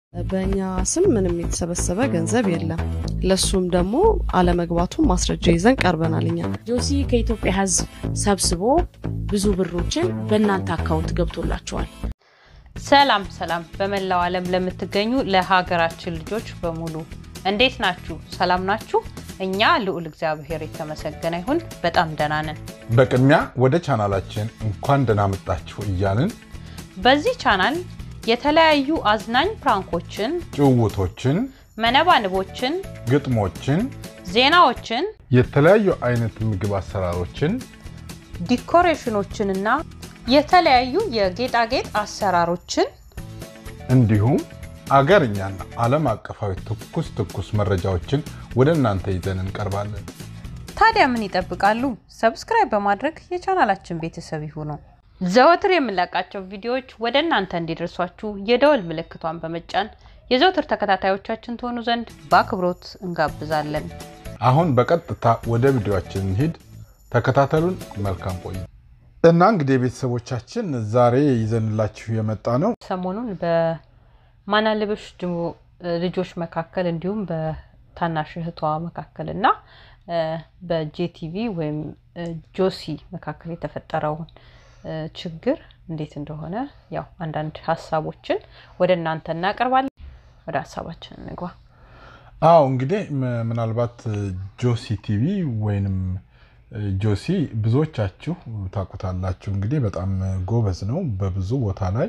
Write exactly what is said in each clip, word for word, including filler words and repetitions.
በእኛ ስም ምንም የተሰበሰበ ገንዘብ የለም ለሱም ደግሞ አለመግባቱ ማስረጃ ይዘን ቀርበናልኛ ጆሲ ከኢትዮጵያ ሕዝብ ሰብስቦ ብዙ ብሮችን በእናንተ አካውንት ገብቶላችኋል ሰላም ሰላም በመላው ዓለም ለምትገኙ ለሀገራችን ልጆች በሙሉ እንዴት ናችሁ ሰላም ናችሁ እኛ ልዑል እግዚአብሔር የተመሰገነ ይሁን በጣም ደህና ነን በቅድሚያ ወደ ቻናላችን እንኳን ደህና መጣችሁ እያልን በዚህ ቻናል የተለያዩ አዝናኝ ፕራንኮችን ጭውውቶችን መነባንቦችን ግጥሞችን ዜናዎችን የተለያዩ አይነት ምግብ አሰራሮችን ዲኮሬሽኖችንና የተለያዩ የጌጣጌጥ አሰራሮችን እንዲሁም አገርኛና ዓለም አቀፋዊ ትኩስ ትኩስ መረጃዎችን ወደናንተ ይዘን እንቀርባለን ታዲያ ምን ይጠብቃሉ ሰብስክራይብ በማድረግ የቻናላችን ቤተሰብ ይሁኑ ዘወትር የምንለቃቸው ቪዲዮዎች ወደናንተ እንዲደርሷችሁ የደወል ምልክቷን በመጫን የዘወትር ተከታታዮቻችን ትሆኑ ዘንድ በአክብሮት እንጋብዛለን አሁን በቀጥታ ወደ ቪዲዮአችን እንሂድ ተከታተሉን መልካም ቆይታ እና እንግዲህ ቤተሰቦቻችን ዛሬ ይዘንላችሁ የመጣ ነው ሰሞኑን በማናለብሽ ልጆች መካከል እንዲሁም በታናሽ እህቷ መካከልና በጄቲቪ ወይም ጆሲ መካከል የተፈጠረው ችግር እንዴት እንደሆነ ያው አንዳንድ ሐሳቦችን ወደናንተ እናቀርባለን ወደ ሐሳባችን እንግባ አው እንግዲህ ምናልባት ጆሲ ቲቪ ወይንም ጆሲ ብዙዎቻችሁ ታቁታላችሁ እንግዲህ በጣም ጎበዝ ነው በብዙ ቦታ ላይ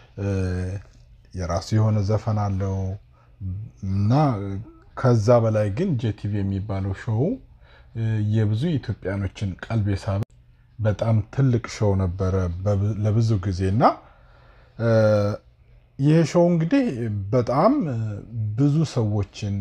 የራሱ የሆነ ዘፈን አለው እና ከዛ በላይ ግን ጄቲቪ የሚባለው ሾው የብዙ ኢትዮጵያኖችን ቀልብ የሳበ በጣም ትልቅ ሾው ነበር ለብዙ ጊዜና ይሄ ሾው እንግዲህ በጣም ብዙ ሰዎችን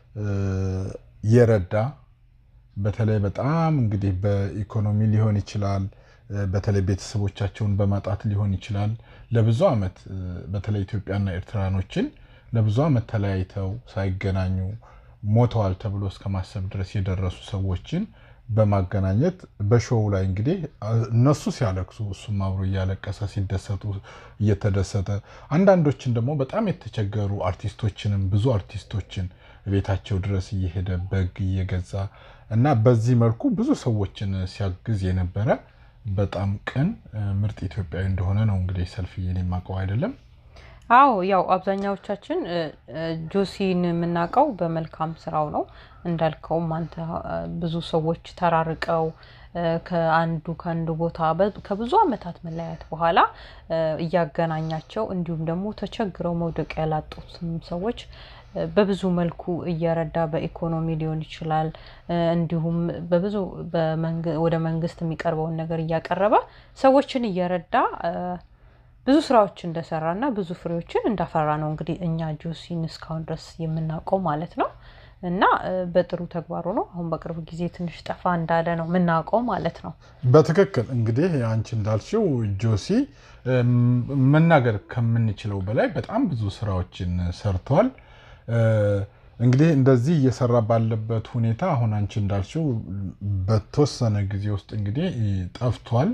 የረዳ በተለይ በጣም እንግዲህ በኢኮኖሚ ሊሆን ይችላል በተለይ ቤተሰቦቻቸውን በማጣት ሊሆን ይችላል ለብዙ አመት በተለይ ኢትዮጵያና ኤርትራኖችን ለብዙ አመት ተለያይተው ሳይገናኙ ሞተዋል ተብሎ እስከማሰብ ድረስ የደረሱ ሰዎችን በማገናኘት በሾው ላይ እንግዲህ እነሱ ሲያለቅሱ እሱም አብሮ ያለቀሰ ሲደሰቱ እየተደሰተ አንዳንዶችን ደግሞ በጣም የተቸገሩ አርቲስቶችንም ብዙ አርቲስቶችን ቤታቸው ድረስ እየሄደ በግ እየገዛ እና በዚህ መልኩ ብዙ ሰዎችን ሲያግዝ የነበረ በጣም ቀን ምርጥ ኢትዮጵያዊ እንደሆነ ነው እንግዲህ ሰልፍዬን የማቀው አይደለም አው ያው አብዛኛዎቻችን ጆሲን ምናቀው በመልካም ስራው ነው እንዳልከው ማንተ ብዙ ሰዎች ተራርቀው ከአንዱ ካንዱ ቦታ ከብዙ አመታት መለያየት በኋላ እያገናኛቸው እንዲሁም ደግሞ ተቸግረው መውደቅ ያላጡት ሰዎች በብዙ መልኩ እያረዳ በኢኮኖሚ ሊሆን ይችላል እንዲሁም በብዙ ወደ መንግስት የሚቀርበው ነገር ያቀረበ ሰዎችን እያረዳ ብዙ ስራዎች እንደሰራና ብዙ ፍሬዎችን እንዳፈራ ነው እንግዲህ እኛ ጆሲን እስካሁን ድረስ የምናቀው ማለት ነው እና በጥሩ ተግባሩ ነው አሁን በቅርብ ጊዜ ትንሽ ጠፋ እንዳለ ነው ምናቀው ማለት ነው በትክክል እንግዲህ አንቺ እንዳልሽው ጆሲ መናገር ከምንችለው በላይ በጣም ብዙ ስራዎችን ሰርቷል እንግዲህ እንደዚህ እየሰራ ባለበት ሁኔታ አሁን አንቺ እንዳልሽው በተወሰነ ጊዜ ውስጥ እንግዲህ ጠፍቷል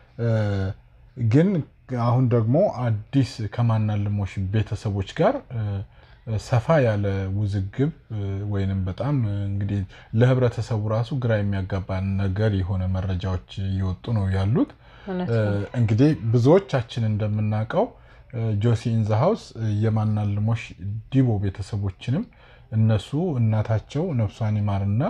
ግን አሁን ደግሞ አዲስ ከማናልሞሽ ቤተሰቦች ጋር ሰፋ ያለ ውዝግብ ወይንም በጣም እንግዲህ ለህብረተሰቡ ራሱ ግራ የሚያጋባ ነገር የሆነ መረጃዎች እየወጡ ነው ያሉት እንግዲህ ብዙዎቻችን እንደምናቀው ጆሲ ኢን ዘ ሃውስ የማናልሞሽ ዲቦ ቤተሰቦችንም እነሱ እናታቸው ነፍሷን ይማርና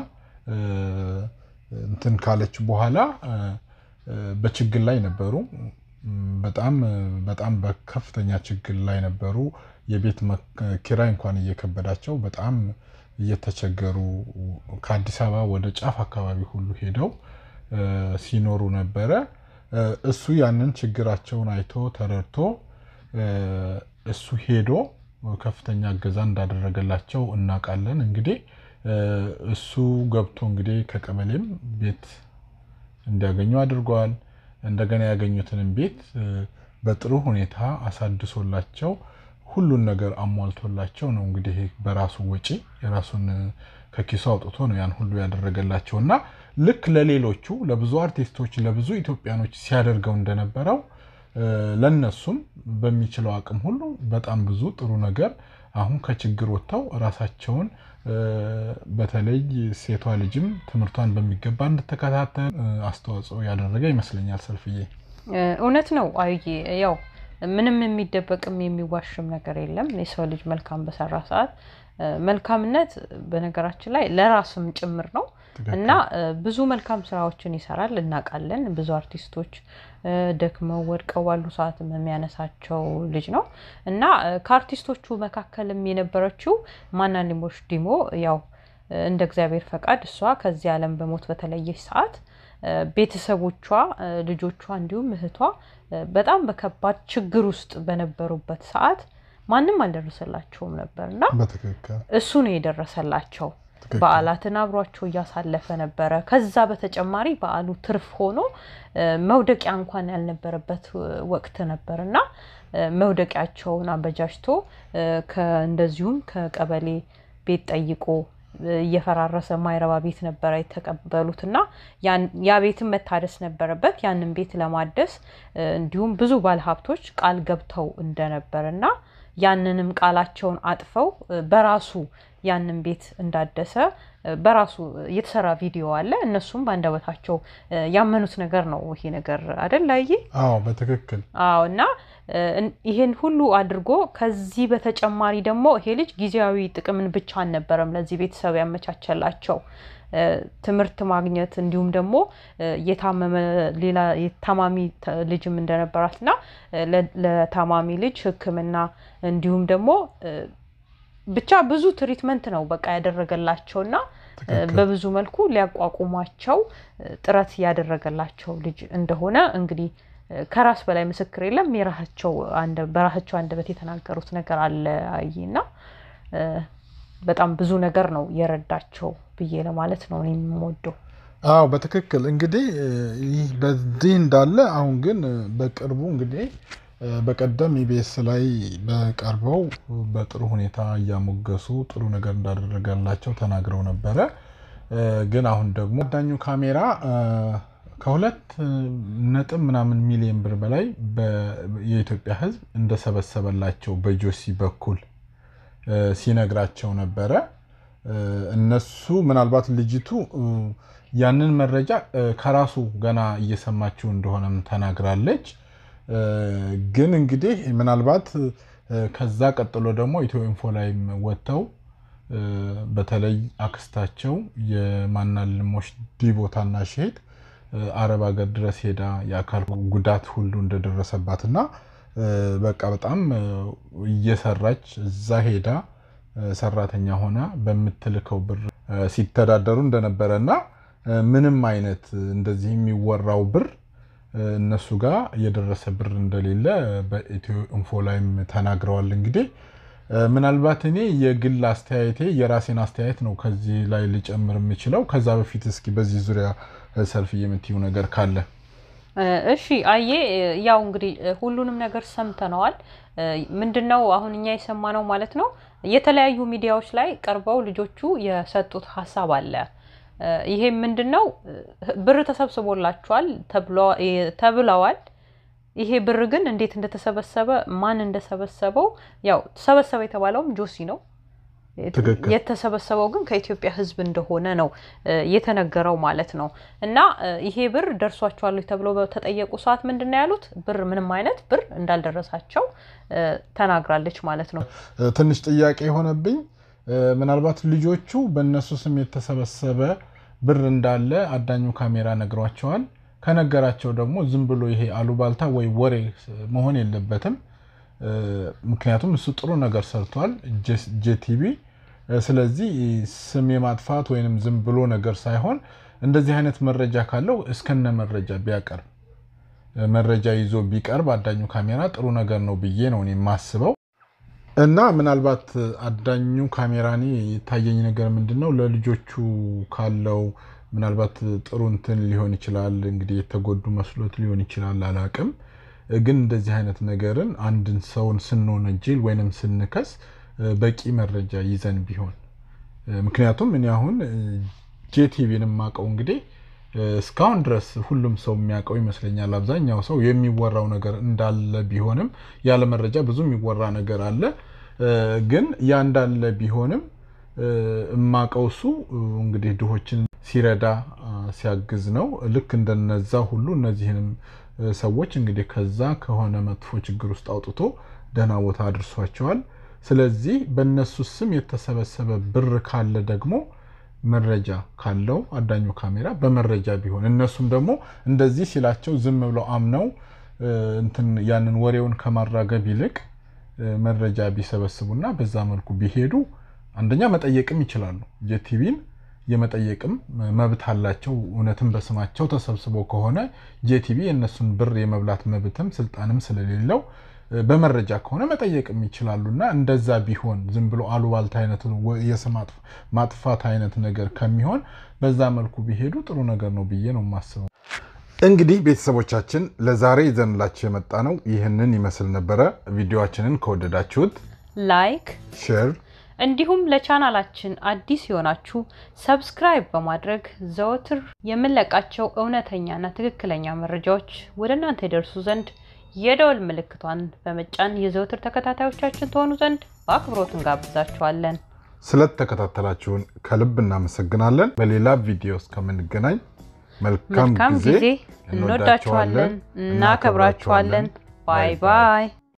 እንትን ካለች በኋላ በችግር ላይ ነበሩ በጣም በጣም በከፍተኛ ችግር ላይ ነበሩ የቤት ኪራይ እንኳን እየከበዳቸው በጣም እየተቸገሩ ከአዲስ አበባ ወደ ጫፍ አካባቢ ሁሉ ሄደው ሲኖሩ ነበር እሱ ያንን ችግራቸውን አይቶ ተረድቶ እሱ ሄዶ ከፍተኛ ገዛ እንዳደረገላቸው እናቃለን እንግዲህ እሱ ገብቶ እንግዲህ ከቀበሌም ቤት እንዲያገኙ አድርጓል እንደገና ያገኙትን ቤት በጥሩ ሁኔታ አሳድሶላቸው ሁሉን ነገር አሟልቶላቸው ነው እንግዲህ በራሱ ወጪ የራሱን ከኪሱ አውጥቶ ነው ያን ሁሉ ያደረገላቸውና ልክ ለሌሎቹ ለብዙ አርቲስቶች ለብዙ ኢትዮጵያኖች ሲያደርገው እንደነበረው ለነሱም በሚችለው አቅም ሁሉ በጣም ብዙ ጥሩ ነገር አሁን ከችግር ወጥተው ራሳቸውን በተለይ ሴቷ ልጅም ትምርቷን በሚገባ እንድትከታተል አስተዋጽኦ ያደረገ ይመስለኛል ሰልፍዬ እውነት ነው አይዬ ያው ምንም የሚደበቅም የሚዋሽም ነገር የለም የሰው ልጅ መልካም በሰራ ሰዓት መልካምነት በነገራችን ላይ ለራስም ጭምር ነው እና ብዙ መልካም ስራዎችን ይሰራል እናቃለን ብዙ አርቲስቶች ደክመው ወድቀው ባሉ ሰዓት የሚያነሳቸው ልጅ ነው እና ከአርቲስቶቹ መካከልም የነበረችው ማናኒሞሽ ዲሞ ያው እንደ እግዚአብሔር ፈቃድ እሷ ከዚህ ዓለም በሞት በተለየች ሰዓት ቤተሰቦቿ ልጆቿ እንዲሁም እህቷ በጣም በከባድ ችግር ውስጥ በነበሩበት ሰዓት ማንንም አልደረሰላቸውም ነበርና በትክክል እሱ ነው የደረሰላቸው በዓላትን አብሯቸው ያሳለፈ ነበር ከዛ በተጨማሪ በዓሉ ትርፍ ሆኖ መውደቂያ እንኳን ያልነበረበት ወቅት ነበርና መውደቂያቸውን አበጃጅቶ ከእንደዚሁም ከቀበሌ ቤት ጠይቆ የፈራረሰ ማይረባ ቤት ነበር የተቀበሉትና ያን ያ ቤትም መታደስ ነበረበት ያንን ቤት ለማደስ እንዲሁም ብዙ ባለሀብቶች ቃል ገብተው እንደነበርና ያንንም ቃላቸውን አጥፈው በራሱ ያንን ቤት እንዳደሰ በራሱ የተሰራ ቪዲዮ አለ እነሱም ባንደበታቸው ያመኑት ነገር ነው ይሄ ነገር አይደል አይዬ አዎ በትክክል አዎና ይሄን ሁሉ አድርጎ ከዚህ በተጨማሪ ደግሞ ይሄ ልጅ ጊዜያዊ ጥቅምን ብቻ አልነበረም ለዚህ ቤተሰብ ያመቻቸላቸው ትምርት ማግኘት እንዲሁም ደግሞ የታመመ ሌላ የታማሚ ልጅም እንደነበራትና ለታማሚ ልጅ ህክምና እንዲሁም ደግሞ ብቻ ብዙ ትሪትመንት ነው በቃ ያደረገላቸውና በብዙ መልኩ ሊያቋቁማቸው ጥረት ያደረገላቸው ልጅ እንደሆነ እንግዲህ ከራስ በላይ ምስክር የለም የራሳቸው አንደ በራሳቸው አንደበት የተናገሩት ነገር አለ አይና በጣም ብዙ ነገር ነው የረዳቸው ብዬ ለማለት ነው እኔ የምወደው አዎ በትክክል እንግዲህ ይህ በዚህ እንዳለ አሁን ግን በቅርቡ እንግዲህ በቀደም ኢቢኤስ ላይ በቀርበው በጥሩ ሁኔታ ያሞገሱ ጥሩ ነገር እንዳደረጋላቸው ተናግረው ነበር ግን አሁን ደግሞ ዳኙ ካሜራ ከሁለት ነጥብ ምናምን ሚሊዮን ብር በላይ በኢትዮጵያ ህዝብ እንደሰበሰበላቸው በጆሲ በኩል ሲነግራቸው ነበር እነሱ ምናልባት ልጅቱ ያንን መረጃ ከራሱ ገና እየሰማችሁ እንደሆነም ተናግራለች ግን እንግዲህ ምናልባት ከዛ ቀጥሎ ደግሞ ኢትዮኢንፎ ላይ ወጣው በተለይ አክስታቸው የማናልሞሽ ዲቦታና ሸሄድ አረብ ሀገር ድረስ ሄዳ ያካል ጉዳት ሁሉ እንደደረሰባትና በቃ በጣም እየሰራች እዛ ሄዳ ሰራተኛ ሆና በመትልከው ብር ሲተዳደሩ እንደነበረና ምንም አይነት እንደዚህ የሚወራው ብር እነሱ ጋር የደረሰ ብር እንደሌለ በኢትዮኢንፎ ላይም ተናግረዋል እንግዲህ ምናልባት እኔ የግል አስተያየቴ የራሴን አስተያየት ነው ከዚህ ላይ ልጨምር የምችለው ከዛ በፊት እስኪ በዚህ ዙሪያ ሰልፍ የምትዩ ነገር ካለ እሺ አዬ ያው እንግዲህ ሁሉንም ነገር ሰምተናል ምንድነው አሁን እኛ የሰማነው ማለት ነው የተለያዩ ሚዲያዎች ላይ ቀርበው ልጆቹ የሰጡት ሐሳብ አለ ይሄ ምንድነው ብር ተሰብስቦላቸዋል ተብለዋል ይሄ ብር ግን እንዴት እንደተሰበሰበ ማን እንደሰበሰበው ያው ተሰበሰበ የተባለውም ጆሲ ነው የተሰበሰበው ግን ከኢትዮጵያ ህዝብ እንደሆነ ነው የተነገረው ማለት ነው እና ይሄ ብር ደርሷቸዋል ተብለው ተጠየቁ ሰዓት ምንድነው ያሉት ብር ምንም አይነት ብር እንዳልደረሳቸው ተናግራለች ማለት ነው ትንሽ ጥያቄ ሆነብኝ ምናልባት ልጆቹ በእነሱ ስም የተሰበሰበ ብር እንዳለ አዳኙ ካሜራ ነግሯቸዋል ከነገራቸው ደግሞ ዝም ብሎ ይሄ አሉባልታ ወይ ወሬ መሆን የለበትም ምክንያቱም እሱ ጥሩ ነገር ሰርቷል ጄቲቪ ስለዚህ ስም የማጥፋት ወይንም ዝም ብሎ ነገር ሳይሆን እንደዚህ አይነት መረጃ ካለው እስከነ መረጃ ቢያቀርብ መረጃ ይዞ ቢቀርብ አዳኙ ካሜራ ጥሩ ነገር ነው ብዬ ነው እኔ ማስበው እና ምናልባት አዳኙ ካሜራኒ ታየኝ ነገር ምንድነው ለልጆቹ ካለው ምናልባት ጥሩ እንትን ሊሆን ይችላል እንግዲህ የተጎዱ መስሎት ሊሆን ይችላል አላቅም ግን እንደዚህ አይነት ነገርን አንድን ሰውን ስንወነጅል ወይንም ስንከስ በቂ መረጃ ይዘን ቢሆን ምክንያቱም እኔ አሁን ጄቲቪንም ማቀው እንግዲህ እስካሁን ድረስ ሁሉም ሰው የሚያቀው ይመስለኛል አብዛኛው ሰው የሚወራው ነገር እንዳለ ቢሆንም ያለ መረጃ ብዙ የሚወራ ነገር አለ ግን ያ እንዳለ ቢሆንም እማቀውሱ እንግዲህ ድሆችን ሲረዳ ሲያግዝ ነው ልክ እንደነዛ ሁሉ እነዚህንም ሰዎች እንግዲህ ከዛ ከሆነ መጥፎ ችግር ውስጥ አውጥቶ ደህና ቦታ አድርሷቸዋል ስለዚህ በእነሱ ስም የተሰበሰበ ብር ካለ ደግሞ መረጃ ካለው አዳኙ ካሜራ በመረጃ ቢሆን እነሱም ደግሞ እንደዚህ ሲላቸው ዝም ብለው አምነው እንትን ያንን ወሬውን ከማራገብ ይልቅ መረጃ ቢሰበስቡና በዛ መልኩ ቢሄዱ አንደኛ መጠየቅም ይችላሉ ጄቲቪን የመጠየቅም መብት አላቸው እውነትም በስማቸው ተሰብስቦ ከሆነ ጄቲቪ እነሱን ብር የመብላት መብትም ስልጣንም ስለሌለው በመረጃ ከሆነ መጠየቅም ይችላሉና እንደዛ ቢሆን ዝም ብሎ አሉባልታ አይነት የስማት ማጥፋት አይነት ነገር ከሚሆን በዛ መልኩ ቢሄዱ ጥሩ ነገር ነው ብዬ ነው ማስበው እንግዲህ ቤተሰቦቻችን ለዛሬ ይዘንላችሁ የመጣ ነው ይህንን ይመስል ነበር ቪዲዮአችንን ከወደዳችሁት ላይክ ሼር እንዲሁም ለቻናላችን አዲስ የሆናችሁ ሰብስክራይብ በማድረግ ዘወትር የምንለቃቸው እውነተኛና ትክክለኛ መረጃዎች ወደናንተ ይደርሱ ዘንድ የደወል ምልክቷን በመጫን የዘወትር ተከታታዮቻችን ተሆኑ ዘንድ በአክብሮት እንጋብዛችኋለን ስለተከታተላችሁን ከልብ እናመሰግናለን በሌላ ቪዲዮ እስከምንገናኝ መልካም ጊዜ እንወዳችኋለን እናከብራችኋለን ባይ ባይ